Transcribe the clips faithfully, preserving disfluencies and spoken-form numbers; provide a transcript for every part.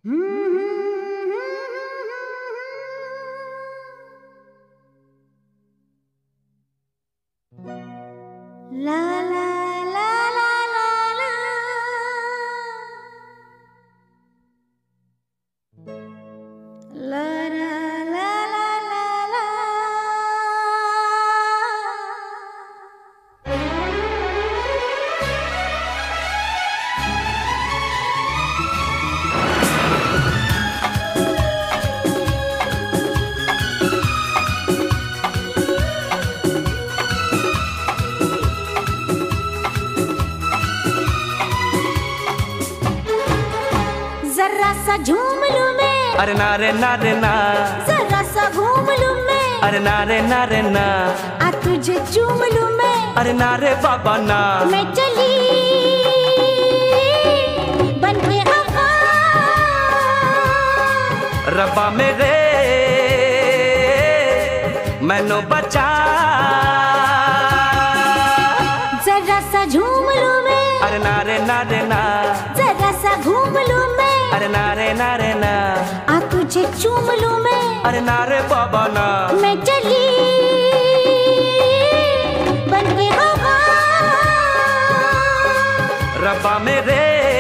ला ला ला ला ला ला ला ला ला ला ला। जरा सा झूम लूं मैं, अरे ना रे ना रे ना, जरा सा घूम लूं मैं, अरे ना रे ना रे ना, आ तुझे चूम लूं मैं, अरे ना रे बाबा ना। मैं चली बन के आका, रब्बा मेरे मैनू बचा। जरा सा झूम लूं मैं, अरे ना रे ना रे ना, जरा सा घूम लूं मैं, अरे ना रे ना रे ना, आ तुझे चूम लूं मैं, अरे ना रे बाबा ना। मैं चली बन के आका, रब्बा मेरे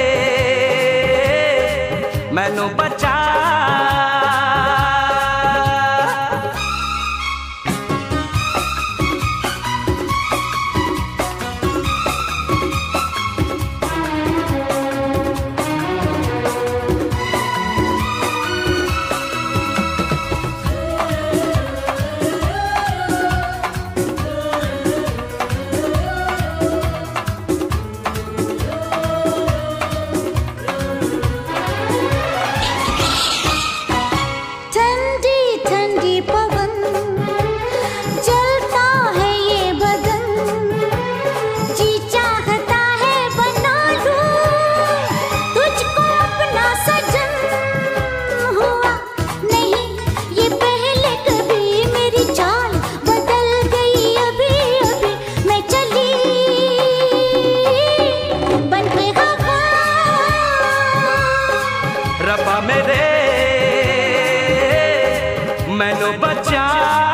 मैनू बचा। रब्बा मेरे मैनू बचा।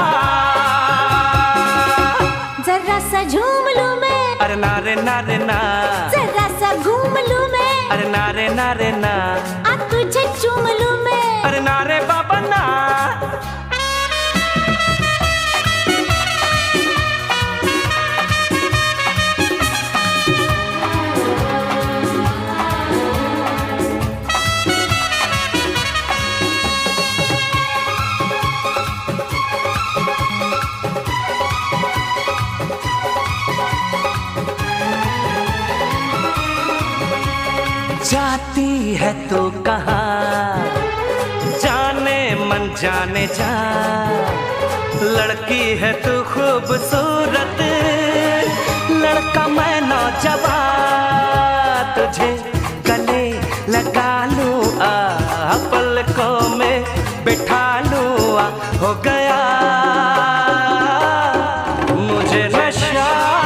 जरा सा झूम लूं मैं, अरे ना रे ना रे ना, जरा सा घूम लूं मैं, अरे ना रे ना रे ना, आ तुझे चूम लूं मैं, अरे ना रे बाबा ना। जाती है तो कहाँ जाने मन जाने जा, लड़की है तू खूबसूरत, लड़का मैं नौजवान, तुझे गले लगा लूं आ, पलकों में बिठा लूं आ, हो गया मुझे नशा।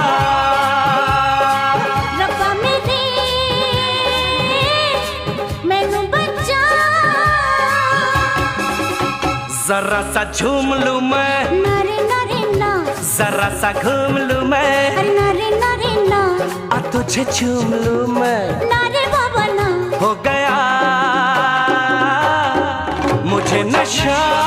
जरा सा झूम लूं मैं, नारे नारे ना, जरा सा घूम लूं मैं, नारे नारे ना, आ तुझे चूम लूं मैं, नारे बाबा ना। हो गया मुझे नशा।